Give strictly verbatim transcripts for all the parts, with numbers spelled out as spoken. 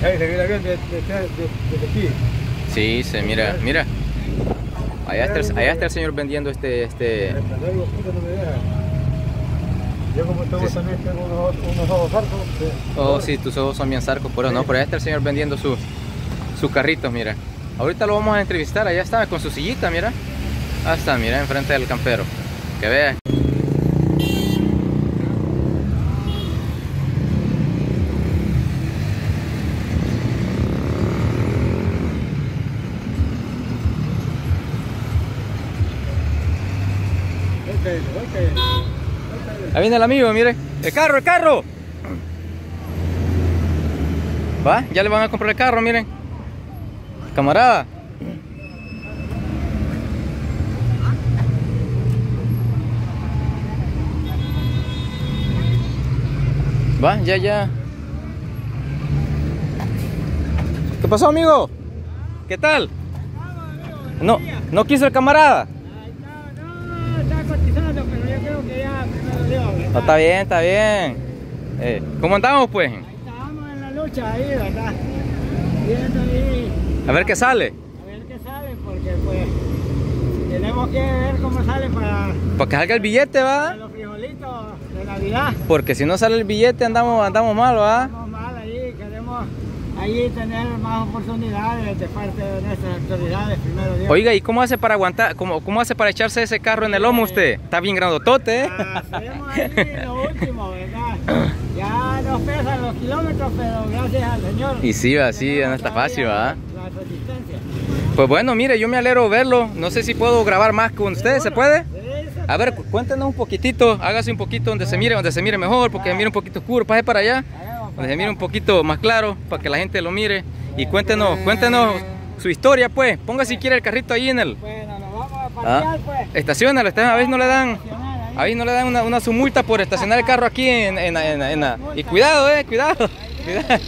Ahí se mira bien desde de, de, de, de aquí. Sí, se mira, mira. Allá está, el, allá está el señor vendiendo este... este... Yo como tengo sí. también tengo unos, unos ojos zarcos. Sí. Oh, sí, tus ojos son bien zarcos, pero sí. no, pero allá está el señor vendiendo sus su carritos, mira. Ahorita lo vamos a entrevistar, allá está con su sillita, mira. Ahí está, mira, enfrente del campero. Que vea. Ahí viene el amigo, mire. ¡El carro, el carro! Va, ya le van a comprar el carro, miren. Camarada. Va, ya, ya. ¿Qué pasó, amigo? ¿Qué tal? No, no quiso el camarada. No, está bien, está bien. Eh, ¿Cómo andamos, pues? Ahí estamos en la lucha, ahí, ¿verdad? Viendo ahí. A ver qué sale. A ver qué sale, porque pues tenemos que ver cómo sale para... Para que salga el billete, ¿va? Para los frijolitos de Navidad. Porque si no sale el billete andamos, andamos mal, ¿va? Andamos mal ahí, queremos ahí tener más oportunidades de parte de nuestras autoridades, primero Dios. Oiga, ¿y cómo hace para aguantar, cómo, cómo hace para echarse ese carro en el lomo usted? Está bien grandotote, ¿eh? Hacemos ahí lo último, ¿verdad? Ya nos pesan los kilómetros, pero gracias al Señor. Y sí, va, sí, no está fácil, ¿va? La resistencia. Pues bueno, mire, yo me alegro verlo. No sé si puedo grabar más con ustedes, ¿se puede? Sí, se A ver, cuéntenos un poquitito, hágase un poquito donde se mire, donde se mire mejor, porque se mire un poquito oscuro, pase para allá. Donde se mire un poquito más claro, para que la gente lo mire. Y cuéntenos, cuéntenos su historia, pues. Ponga si quiere el carrito ahí en el... Bueno, nos vamos a parquear, ¿Ah? pues. Estaciónalo, a veces no le dan... A veces no le dan una, una su multa por estacionar el carro aquí en, en, en, en, en y cuidado, eh, cuidado. cuidado.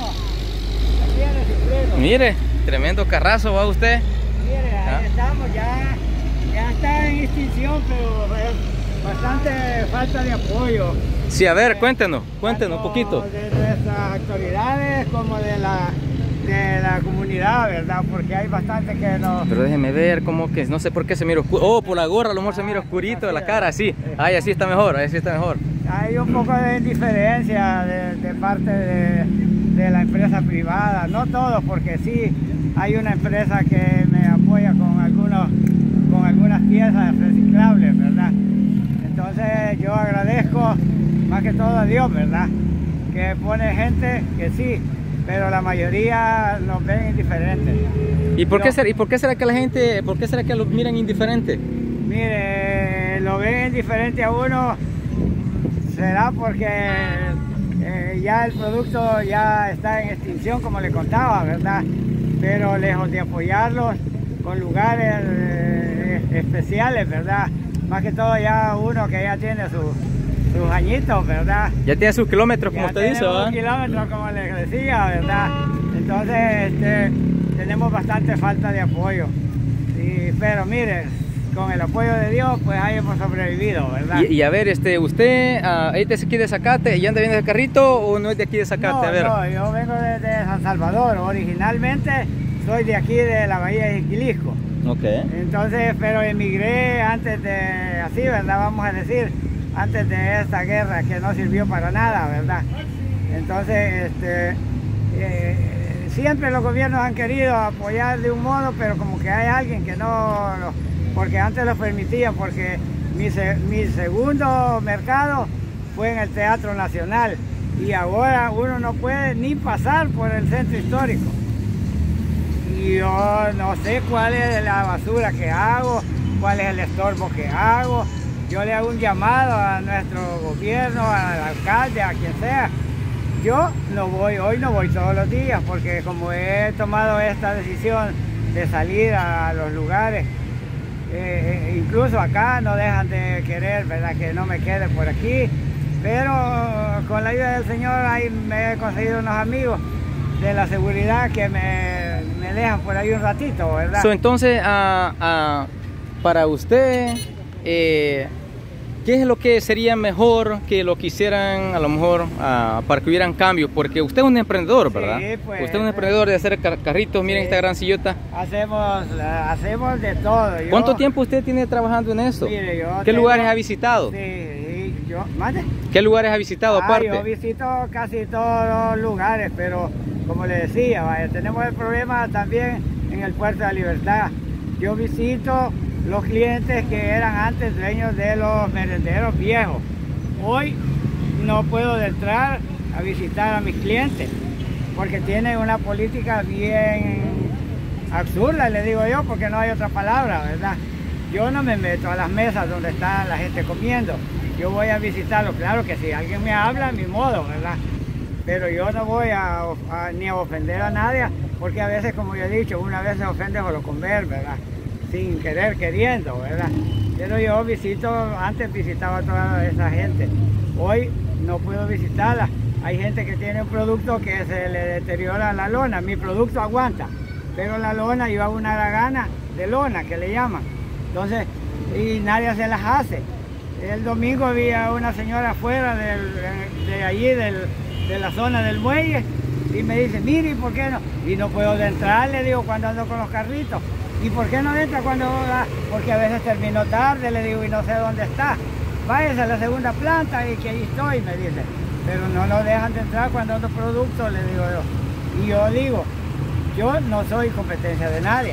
Mire, tremendo carrazo, ¿va usted? Mire, ahí ¿Ah? estamos, ya, ya está en extinción, pero es bastante falta de apoyo. Sí, a ver, cuéntenos, cuéntenos un poquito. De nuestras autoridades como de la, de la comunidad, ¿verdad? Porque hay bastante que no... Pero déjeme ver, como que no sé por qué se mira oscuro. Oh, por la gorra, a lo mejor se mira oscurito de la cara, así. Ay, así está mejor, así está mejor. Hay un poco de indiferencia de, de parte de, de la empresa privada, no todos, porque sí hay una empresa que me apoya con algunos, con algunas piezas reciclables, ¿verdad? Entonces yo agradezco más que todo a Dios, ¿verdad? Que pone gente que sí, pero la mayoría nos ven indiferentes. ¿Y por, Yo, qué será, ¿Y por qué será que la gente, por qué será que los miran indiferente? Mire, lo ven indiferente a uno, será porque eh, ya el producto ya está en extinción, como le contaba, ¿verdad? Pero lejos de apoyarlos con lugares eh, especiales, ¿verdad? Más que todo ya uno que ya tiene su... sus añitos, ¿verdad? Ya tiene sus kilómetros, como ya usted dice, ¿verdad? kilómetros, como les decía, ¿verdad? Entonces, este, tenemos bastante falta de apoyo. Y, pero mire, con el apoyo de Dios, pues ahí hemos sobrevivido, ¿verdad? Y, y a ver, este, ¿usted uh, es de aquí de Zacate y anda viendo el carrito o no es de aquí de Zacate? No, a ver. no, yo vengo de, de San Salvador. Originalmente soy de aquí, de la Bahía de Jiquilisco. Ok. Entonces, pero emigré antes de, así, ¿verdad? Vamos a decir, antes de esta guerra que no sirvió para nada, ¿verdad? Entonces, este, eh, siempre los gobiernos han querido apoyar de un modo, pero como que hay alguien que no, lo, porque antes lo permitían, porque mi, mi segundo mercado fue en el Teatro Nacional y ahora uno no puede ni pasar por el centro histórico. Y yo no sé cuál es la basura que hago, cuál es el estorbo que hago. Yo le hago un llamado a nuestro gobierno, al alcalde, a quien sea. Yo no voy, hoy no voy todos los días, porque como he tomado esta decisión de salir a los lugares, eh, incluso acá no dejan de querer, ¿verdad? Que no me quede por aquí. Pero con la ayuda del Señor ahí me he conseguido unos amigos de la seguridad que me, me dejan por ahí un ratito, ¿verdad? So, entonces, uh, uh, para usted... Eh, ¿qué es lo que sería mejor que lo quisieran a lo mejor uh, para que hubieran cambios? Porque usted es un emprendedor, ¿verdad? Sí, pues, usted es un emprendedor de hacer car carritos, miren sí. esta gran sillota. Hacemos, hacemos de todo. Yo, ¿Cuánto tiempo usted tiene trabajando en esto? Mire, yo ¿Qué tengo, lugares ha visitado? Sí, yo, ¿mande? ¿Qué lugares ha visitado ah, aparte? Yo visito casi todos los lugares, pero como le decía, vaya, tenemos el problema también en el Puerto de la Libertad. Yo visito los clientes que eran antes dueños de los merenderos viejos. Hoy no puedo entrar a visitar a mis clientes porque tienen una política bien absurda, le digo yo, porque no hay otra palabra, ¿verdad? Yo no me meto a las mesas donde está la gente comiendo. Yo voy a visitarlo, claro que si alguien me habla, a mi modo, ¿verdad? Pero yo no voy a, a, ni a ofender a nadie, porque a veces, como yo he dicho, una vez se ofende solo con ver, ¿verdad? Sin querer, queriendo, ¿verdad? Pero yo visito, antes visitaba a toda esa gente. Hoy no puedo visitarla. Hay gente que tiene un producto que se le deteriora la lona. Mi producto aguanta, pero la lona lleva una haragana de lona, que le llaman. Entonces, y nadie se las hace. El domingo había una señora afuera del, de allí, del, de la zona del muelle, y me dice, mire, ¿por qué no? Y no puedo entrar, le digo, cuando ando con los carritos. ¿Y por qué no entra cuando va? Porque a veces termino tarde, le digo, y no sé dónde está. Váyase a la segunda planta y que ahí estoy, me dice. Pero no nos dejan de entrar cuando ando productos, le digo yo. Y yo digo, yo no soy competencia de nadie.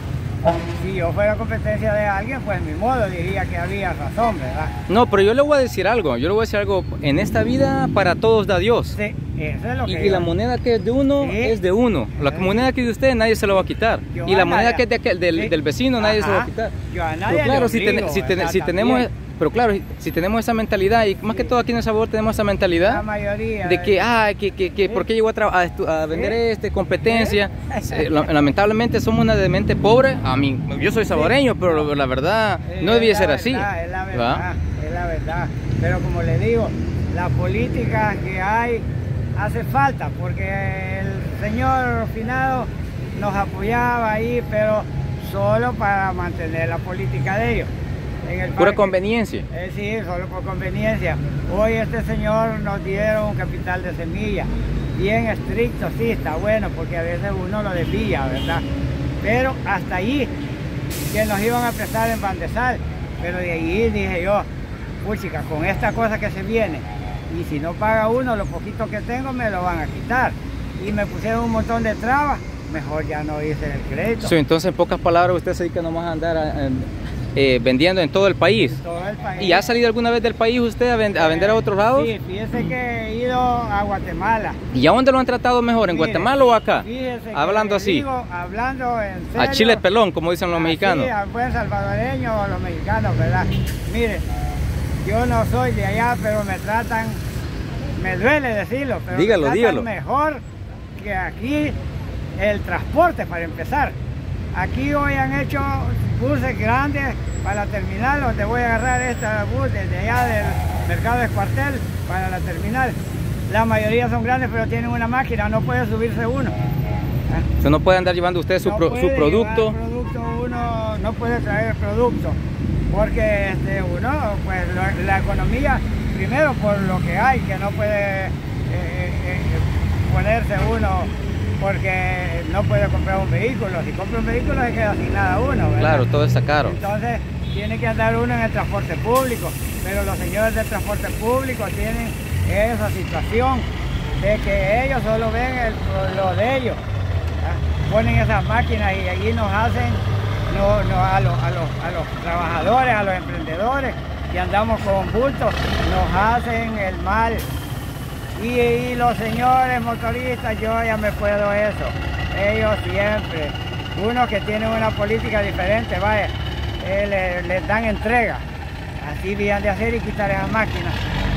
Si yo fuera competencia de alguien, pues mi modo diría que había razón, ¿verdad? No, pero yo le voy a decir algo, yo le voy a decir algo, en esta vida para todos da Dios. Sí, eso es lo que Y, yo... y la moneda que es de uno, sí, es de uno. La sí. moneda que es de usted, nadie se la va a quitar. Yo y la moneda nadie... que es de aquel, del, sí. del vecino, nadie Ajá. se la va a quitar. Yo a nadie pero claro, si, obligo, ten, si, ten, si tenemos... Pero claro, si tenemos esa mentalidad, y más sí. que todo aquí en El Sabor tenemos esa mentalidad la mayoría, de que, ah, que, que, que ¿por qué llegó a, a, a vender ¿Sí? este, competencia? ¿Sí? Eh, lamentablemente somos una de mente pobre. A mí, yo soy saboreño, sí. pero la verdad no es debía ser verdad, así. Es la verdad, es la verdad. Pero como le digo, la política que hay hace falta, porque el señor Finado nos apoyaba ahí, pero solo para mantener la política de ellos. En el Pura conveniencia. Eh, sí, solo por conveniencia. Hoy este señor nos dieron un capital de semilla, bien estricto, sí, está bueno, porque a veces uno lo desvía, ¿verdad? Pero hasta allí, que nos iban a prestar en Bandesal, pero de allí dije yo, puchica, con esta cosa que se viene, y si no paga uno, lo poquito que tengo me lo van a quitar. Y me pusieron un montón de trabas, mejor ya no hice el crédito. Sí, entonces en pocas palabras usted se dedica nomás a andar a, a, Eh, vendiendo en todo el país. En todo el país. ¿Y ha salido alguna vez del país usted a, ven a vender a otros lados? Sí, fíjese que he ido a Guatemala. ¿Y a dónde lo han tratado mejor? ¿En Mire, Guatemala o acá? Hablando así. Digo, hablando en serio. A chile pelón, como dicen los así, mexicanos. Sí, al buen salvadoreño o los mexicanos, ¿verdad? Mire, yo no soy de allá, pero me tratan, me duele decirlo, pero dígalo, me tratan dígalo. mejor que aquí el transporte, para empezar. Aquí hoy han hecho buses grandes para la terminal, donde voy a agarrar esta bus desde allá del mercado de Escuartel para la terminal. La mayoría son grandes, pero tienen una máquina, no puede subirse uno. ¿Eh? ¿So no puede andar llevando usted su, no pro, su producto? producto? Uno no puede traer el producto, porque este, uno, pues la, la economía, primero por lo que hay, que no puede eh, eh, ponerse uno, porque no puede comprar un vehículo. Si compra un vehículo se queda sin nada uno, ¿verdad? Claro, todo está caro. Entonces tiene que andar uno en el transporte público, pero los señores del transporte público tienen esa situación de que ellos solo ven el, lo de ellos, ¿verdad? Ponen esas máquinas y allí nos hacen no, no, a, los, a, los, a los trabajadores, a los emprendedores que andamos con bultos, nos hacen el mal. Y, y los señores motoristas, yo ya me puedo eso. Ellos siempre, unos que tienen una política diferente, vaya, eh, les, les dan entrega. Así debían de hacer y quitar esas máquinas.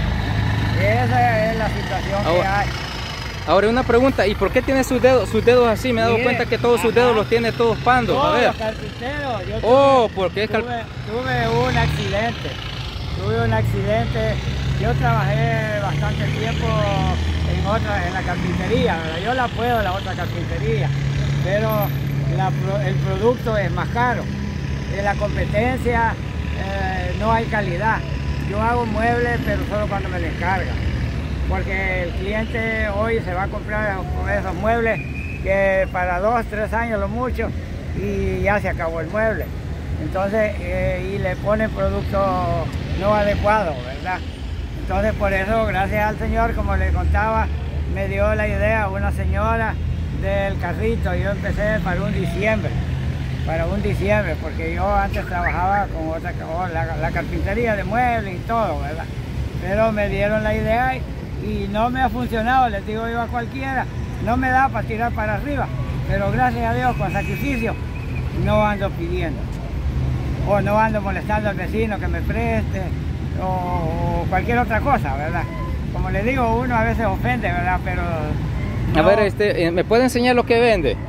Esa es la situación ahora, que hay. Ahora una pregunta, ¿y por qué tiene sus dedos, sus dedos así? Me he dado Mire, cuenta que todos ajá. sus dedos los tiene todos pandos. Todos a ver. Los carpinteros. Yo oh, tuve, porque es tuve, tuve un accidente. Tuve un accidente. Yo trabajé bastante tiempo en otra, en la carpintería, ¿verdad? Yo la puedo, la otra carpintería, pero la, el producto es más caro. En la competencia eh, no hay calidad. yo hago muebles, pero solo cuando me les carga. Porque el cliente hoy se va a comprar esos muebles que para dos, tres años lo mucho y ya se acabó el mueble. Entonces, eh, y le ponen producto no adecuado, ¿verdad? Entonces, por eso, gracias al Señor, como le contaba, me dio la idea una señora del carrito. Yo empecé para un diciembre, para un diciembre, porque yo antes trabajaba con otra, con la, la carpintería de muebles y todo, ¿verdad? Pero me dieron la idea y, y no me ha funcionado, les digo yo a cualquiera, no me da para tirar para arriba, pero gracias a Dios, con sacrificio, no ando pidiendo, o no ando molestando al vecino que me preste, o, o cualquier otra cosa, ¿verdad? Como les digo, uno a veces ofende, ¿verdad? Pero no. A ver, este, ¿me puede enseñar lo que vende?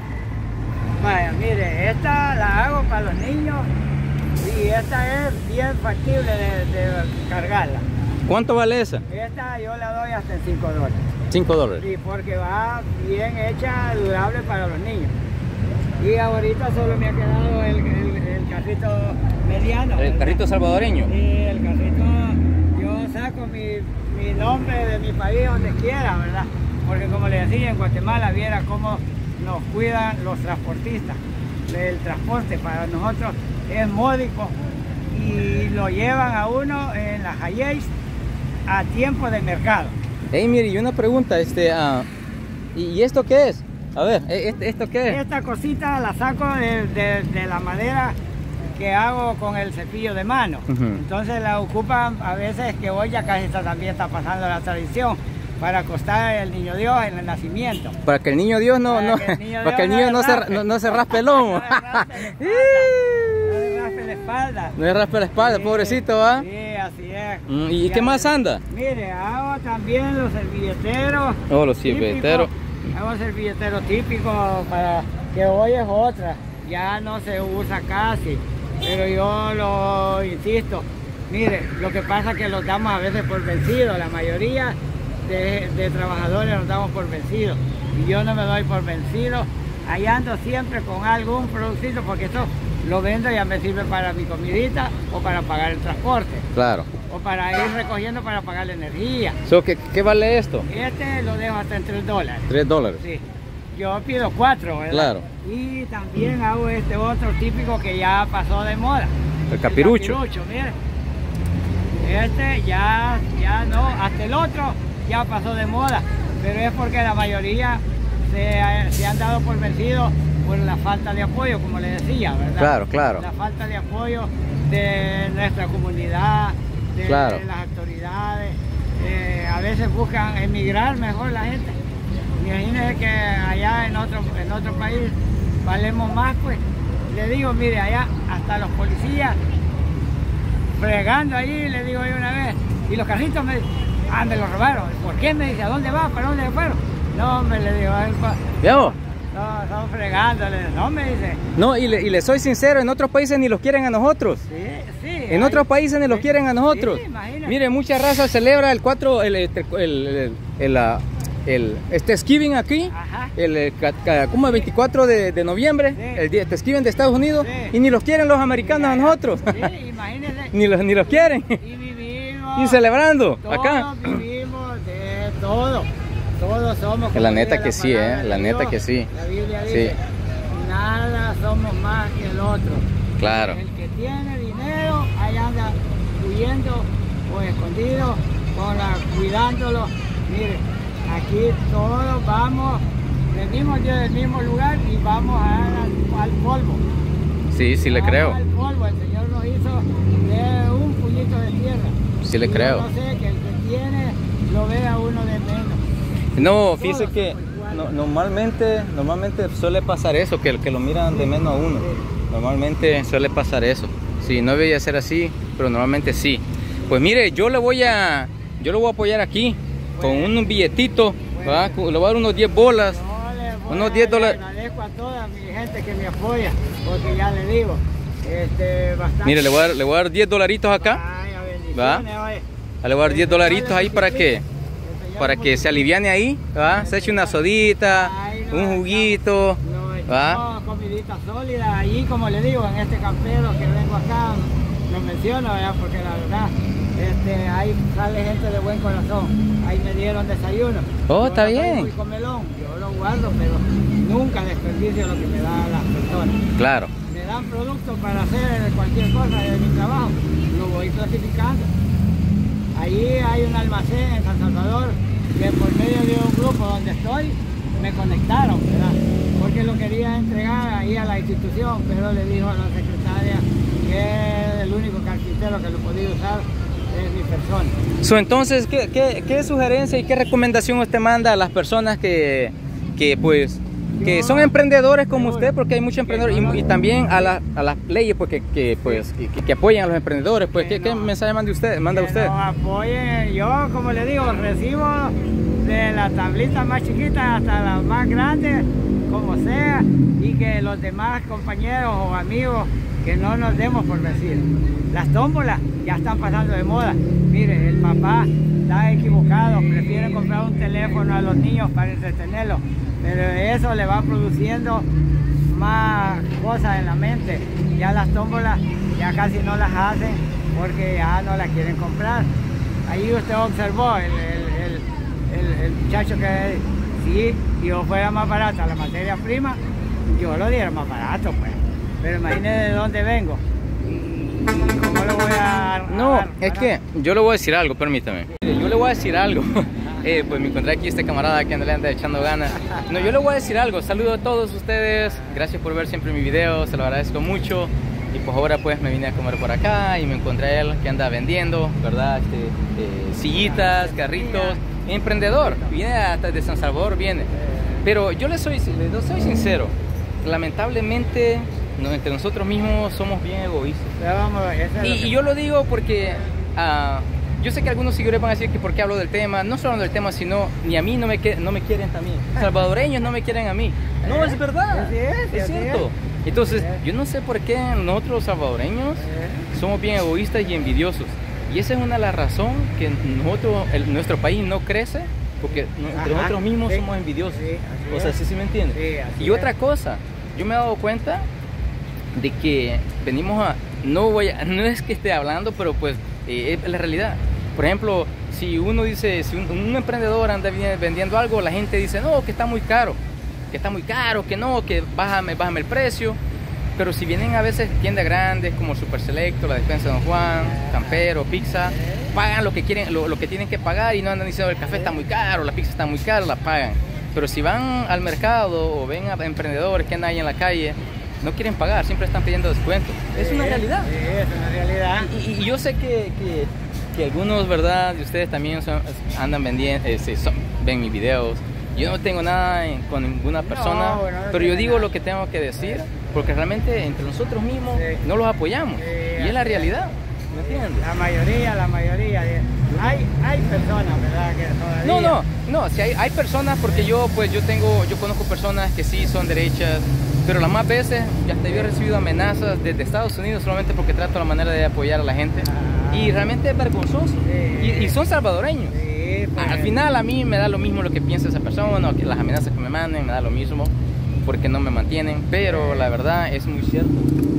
Vaya, mire, esta la hago para los niños y esta es bien factible de, de cargarla. ¿Cuánto vale esa? Esta yo la doy hasta en cinco dólares. cinco dólares. Sí, porque va bien hecha, durable para los niños. Y ahorita solo me ha quedado el, el, el carrito mediano. ¿El carrito salvadoreño? Sí, el carrito, yo saco mi, mi nombre de mi país donde quiera, ¿verdad? Porque como le decía, en Guatemala viera cómo nos cuidan los transportistas. El transporte para nosotros es módico y lo llevan a uno en las highways a tiempo de mercado. Hey, mire, y una pregunta, este, uh, ¿y esto qué es? A ver, ¿esto qué es? Esta cosita la saco de, de, de la madera que hago con el cepillo de mano. Uh-huh. Entonces la ocupan a veces, que hoy ya casi está, también está pasando la tradición, para acostar el niño Dios en el nacimiento. Para que el niño Dios no, para no, que el niño, para que el niño no, no, se, no, no se raspe el lomo. No le raspe la espalda. No le raspe la espalda, sí, pobrecito, ¿va? Sí, así es. Mm, ¿Y ya, qué más anda? Mire, hago también los servilleteros. Oh, los servilleteros. Hago servilleteros típicos para que hoy es otra. Ya no se usa casi, pero yo lo insisto. Mire, lo que pasa es que los damos a veces por vencidos, la mayoría de, de trabajadores nos damos por vencidos. Y yo no me doy por vencido, ahí ando siempre con algún producto, porque esto lo vendo y ya me sirve para mi comidita o para pagar el transporte. Claro. O para ir recogiendo para pagar la energía. So, ¿qué, ¿Qué vale esto? Este lo dejo hasta en tres dólares. tres dólares. Sí. Yo pido cuatro, ¿verdad? Claro. Y también hago este otro típico que ya pasó de moda. El capirucho. El capirucho, mire. Este ya, ya no, hasta el otro ya pasó de moda, pero es porque la mayoría se, se han dado por vencidos por la falta de apoyo, como le decía, ¿verdad? Claro, claro. La falta de apoyo de nuestra comunidad, de claro. las autoridades. Eh, a veces buscan emigrar mejor la gente. Imagínense que allá en otro, en otro país valemos más, pues. Le digo, mire, allá hasta los policías fregando ahí, le digo yo una vez, y los carritos me dicen, ah, me los robaron. ¿Por qué? Me dice, ¿a dónde va? ¿Para dónde fueron? No, me le digo, ¿Veo? No, estamos fregándole, no, me dice. No, y le, y le soy sincero, en otros países ni los quieren a nosotros. Sí, sí. En hay, otros países ni los sí, quieren a nosotros. Sí, mire, mucha raza celebra el cuatro, el, el, el, el, el, el, el este Thanksgiving aquí, ajá, el, el, como el veinticuatro de, de noviembre, sí, el día Thanksgiving de Estados Unidos, sí, y ni los quieren los americanos a nosotros. Sí, imagínense. ni, los, ni los quieren. Y vivimos. Y celebrando, todos acá. Vivimos de todo. Todos somos. La neta que sí, eh. La neta que sí. La Biblia dice, sí, nada somos más que el otro. Claro. El que tiene dinero, ahí anda huyendo o escondido, con la, cuidándolo. Mire, aquí todos vamos, venimos del mismo lugar y vamos a, al, al polvo. Sí, sí le vamos creo. Al polvo, el Señor nos hizo de un puñito de tierra. Sí le y creo. Yo no sé, que el que tiene lo ve a uno de menos. No, fíjese que no, normalmente, normalmente suele pasar eso, que, que lo miran de menos a uno. Normalmente suele pasar eso. Sí, no debería ser así, pero normalmente sí. Pues mire, yo le voy a, yo lo voy a apoyar aquí con un billetito, ¿verdad? Le voy a dar unos diez bolas, unos diez dólares. Le agradezco a toda mi gente que me apoya, porque ya le digo, este, bastante. Mire, le voy a dar, le voy a dar diez dolaritos acá, ¿va? Le voy a dar diez dolaritos ahí para que, para que se aliviane ahí, ¿va? Se eche una sodita, un juguito, ¿va? No, comidita sólida, allí como le digo, en este campero que vengo acá, lo menciono, ¿verdad? Porque la verdad, este, ahí sale gente de buen corazón. Ahí me dieron desayuno. Oh, Yo está no soy bien. muy comelón, yo lo guardo, pero nunca desperdicio lo que me dan las personas. Claro. Me dan productos para hacer cualquier cosa de mi trabajo, lo voy clasificando. Allí hay un almacén en San Salvador que por medio de un grupo donde estoy me conectaron, ¿verdad? Porque lo quería entregar ahí a la institución, pero le dijo a la secretaria que el único carpintero que lo podía usar es mi persona. So, entonces, ¿qué, qué, qué sugerencia y qué recomendación usted manda a las personas que, que pues, que Yo, son emprendedores como seguro, usted? Porque hay muchos emprendedores y, y también a, la, a las leyes pues, que, que, pues, que, que apoyan a los emprendedores. Pues, Que ¿qué, ¿Qué no- mensaje manda usted? Manda que usted? nos apoyen. Yo, como le digo, recibo de la tablita más chiquita hasta la más grande, como sea, y que los demás compañeros o amigos que no nos demos por decir. Las tómbolas ya están pasando de moda. Mire, el papá está equivocado, prefiere comprar un teléfono a los niños para entretenerlos, pero eso le va produciendo más cosas en la mente. Ya las tómbolas ya casi no las hacen porque ya no las quieren comprar. Ahí usted observó el, el, el, el, el muchacho que si yo fuera más barata la materia prima, yo lo diera más barato, pues. Pero imagínese de dónde vengo. ¿Y cómo lo voy a...? No, a es que yo le voy a decir algo, permítame. Mire, yo le voy a decir algo. Eh, pues me encontré aquí este camarada que anda, le anda echando ganas. No, yo le voy a decir algo. Saludo a todos ustedes. Gracias por ver siempre mi video. Se lo agradezco mucho. Y pues ahora pues me vine a comer por acá y me encontré a él que anda vendiendo, ¿verdad? Este, eh, sillitas, carritos. Emprendedor. Viene hasta de San Salvador, viene. Pero yo le soy, le soy sincero. Lamentablemente, no, entre nosotros mismos somos bien egoístas. Ya vamos, eso es lo Y, que- y yo lo digo porque uh, yo sé que algunos seguidores van a decir que por qué hablo del tema, no solo hablando del tema, sino ni a mí no me, que- no me quieren también. Salvadoreños no me quieren a mí. No, es verdad. Así es, Es así cierto. es. Entonces, Así es. yo no sé por qué nosotros los salvadoreños somos bien egoístas y envidiosos. Y esa es una de las razones que nosotros, el- nuestro país no crece, porque no- entre Ajá, nosotros mismos sí, somos envidiosos. sí, así O sea, es. sí, sí me entiende. Sí, así Y otra es. cosa, yo me he dado cuenta de que venimos a, no voy a, no es que esté hablando, pero pues eh, es la realidad. Por ejemplo, si uno dice, si un, un emprendedor anda vendiendo algo, la gente dice, no, que está muy caro, que está muy caro, que no, que bájame, bájame el precio. Pero si vienen a veces tiendas grandes como Super Selecto, la Despensa de Don Juan, Campero, Pizza, pagan lo que quieren, lo, lo que tienen que pagar y no andan diciendo el café está muy caro, la pizza está muy cara, la pagan. Pero si van al mercado o ven a emprendedores que andan ahí en la calle, no quieren pagar, siempre están pidiendo descuento. Es una Sí, realidad. Sí, es una realidad. Y, y- y yo sé que, que, que algunos, ¿verdad? De ustedes también son- andan vendiendo, eh, se- son- ven mis videos. Yo no tengo nada en- con ninguna persona, bueno, no pero yo tiene digo nada. lo que tengo que decir, porque realmente entre nosotros mismos Sí. no los apoyamos. Sí, y es la así es. realidad, ¿me entiendes? La mayoría, la mayoría. de- Hay, hay personas, ¿verdad? Que todavía... No, no, no, si hay, hay personas, porque yo pues yo tengo, yo conozco personas que sí son derechas, pero las más veces ya hasta yo he recibido amenazas desde Estados Unidos solamente porque trato la manera de apoyar a la gente. Ah. Y realmente es vergonzoso. Sí. Y, y son salvadoreños. Sí, pues, Al final a mí me da lo mismo lo que piensa esa persona, o que las amenazas que me manden me da lo mismo, porque no me mantienen, pero la verdad es muy cierto.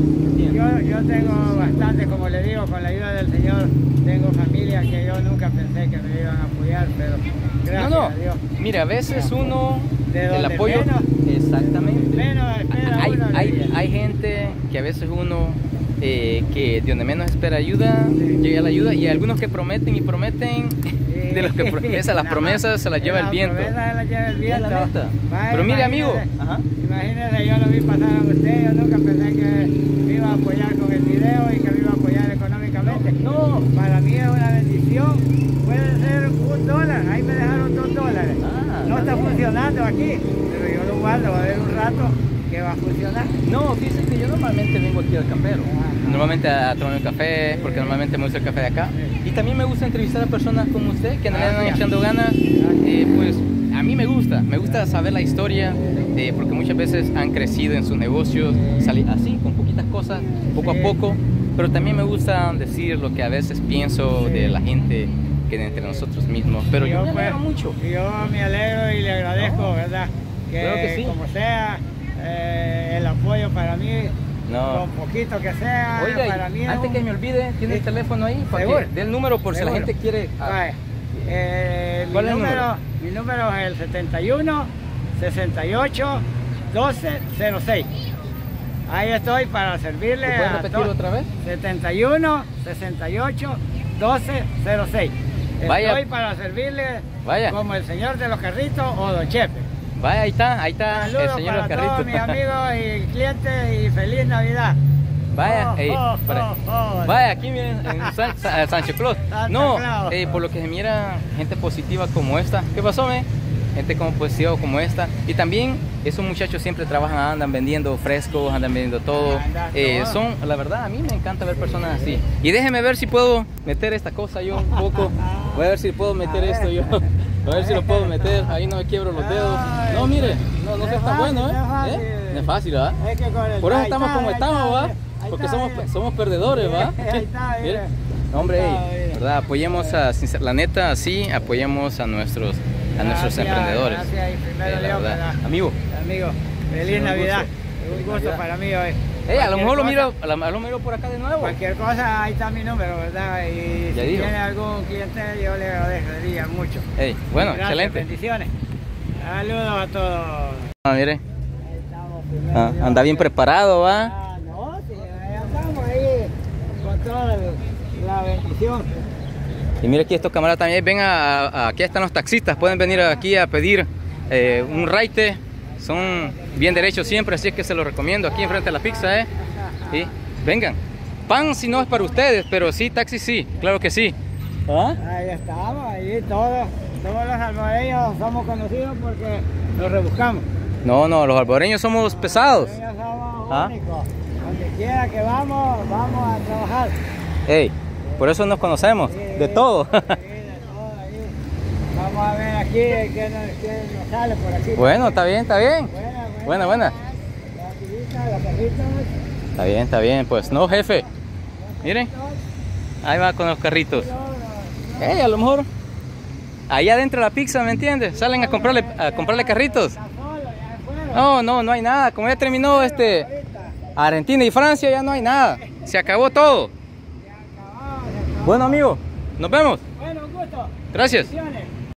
Yo, yo tengo bastante, como le digo, con la ayuda del Señor, tengo familia que yo nunca pensé que me iban a apoyar, pero gracias No, no, a Dios. mira, a veces uno, De el donde apoyo, menos- exactamente. Menos espera Hay, uno, hay, le- hay gente que a veces uno, eh, que de donde menos espera ayuda, Sí. llega la ayuda, y hay algunos que prometen y prometen, de los que promesas, las No, promesas se las lleva el las viento. promesas se las lleva el Es viento. la neta. Vaya, Pero mire, amigo, imagínese- ajá. Imagínese, yo lo vi pasar a usted, yo nunca pensé que me iba a apoyar con el video y que me iba a apoyar económicamente. No. Para mí es una bendición. Puede ser un dólar, ahí me dejaron dos dólares. Ah, no está está bien. funcionando aquí, pero yo lo guardo, va a haber un rato que va a funcionar. No, fíjese que yo normalmente vengo aquí al campero. Ajá. Normalmente a tomar un café, porque normalmente me gusta el café de acá. Y también me gusta entrevistar a personas como usted, que no le andan Gracias. echando ganas. Eh, pues a mí me gusta, me gusta saber la historia, eh, porque muchas veces han crecido en sus negocios, salir así, con poquitas cosas, poco Sí. a poco. Pero también me gusta decir lo que a veces pienso Sí. de la gente que de entre nosotros mismos. Pero yo, me alegro pues, mucho. Yo me alegro y le agradezco, No, ¿verdad? Que claro que sí. como sea, eh, el apoyo para mí No. Con poquito que sea, Oiga, para mí es antes un- que me olvide, ¿tiene Sí. el teléfono ahí? Para ¿Seguro? que dé el número por si la Seguro. gente quiere... ah, Vale. Eh, mi, ¿Cuál es el número, número? mi número es el setenta y uno, sesenta y ocho, doce, cero seis. Ahí estoy para servirle. ¿Lo puedes a repetir to- otra vez? setenta y uno, sesenta y ocho, doce, cero seis. Vaya. Estoy para servirle Vaya. como el señor de los carritos o Don Chepe. Vaya, ahí está, ahí está Saludos el señor para Los todos mis Carritos. amigos y clientes y feliz Navidad. Vaya, Oh, ey, oh, para- oh, oh. vaya, aquí miren, en San, Sa- Sancho Claus. Santa No, Claus. eh, por lo que se mira, gente positiva como esta. ¿Qué pasó, me? Gente como positiva como esta. Y también, esos muchachos siempre trabajan, andan vendiendo frescos, andan vendiendo todo. Andan Eh, todo. son, la verdad, a mí me encanta ver personas así. Y déjeme ver si puedo meter esta cosa yo un poco. Voy a ver si puedo meter A esto ver. yo. Voy a ver si lo puedo meter. Ahí no me quiebro los dedos. Ay, No, mire, no, no no se es está fácil, bueno, ¿eh? no es fácil. ¿Eh? No es fácil, ¿verdad? Es que con el- Por eso ahí estamos está, como ahí estamos, está, ¿va? ahí Porque está, somos, mire. somos perdedores, ¿va? Ahí está, Mire. mire. No, hombre, Ahí ey, está, mire. ¿verdad? Apoyemos a, sincer- la neta, así apoyemos a nuestros, a nuestros Gracias, emprendedores. gracias, y primero Eh, la Dios, verdad. ¿verdad? Amigo, Amigo, feliz Un Navidad. gusto. Un Feliz gusto Navidad. para mí hoy. ey, a lo Cualquier mejor lo cosa- miro, a lo a lo miro por acá de nuevo. Cualquier cosa, ahí está mi número, ¿verdad? Y Ya si digo. tiene algún cliente, yo le agradecería mucho. Ey, bueno, Gracias, excelente. bendiciones. Saludos a todos. Ah, mire, Ahí estamos, primero ah, Dios. anda bien preparado, ¿va? Ah, no, sí, ahí andamos ahí con toda la bendición. Y mire aquí estos camaradas también, ven a, a- aquí están los taxistas, pueden venir aquí a pedir eh, un raite, son bien derechos siempre, así es que se los recomiendo aquí enfrente de la pizza, ¿eh? Sí, vengan. Pan si no es para ustedes, pero sí, taxi sí, claro que sí. ¿Ah? Ahí estamos, ahí todos, todos los albareños somos conocidos porque nos rebuscamos. No, no, los alboreños somos pesados. Los albareños somos ¿Ah? únicos. Donde quiera que vamos, vamos a trabajar. Ey, por eso nos conocemos, Sí, de todo. sí, de todo ahí. Vamos a ver aquí qué nos, qué nos sale por aquí. Bueno, está bien, está bien. Buena, Buena, buena. La tirita, la carrita. Está bien, está bien, pues no, jefe. Miren, ahí va con los carritos. Ey, a lo mejor ahí adentro de la pizza, ¿me entiendes? Salen a comprarle, a comprarle carritos. No, no, no hay nada. Como ya terminó este Argentina y Francia, ya no hay nada. Se acabó todo. Bueno, amigo, nos vemos. Bueno, un gusto. Gracias. Bendiciones.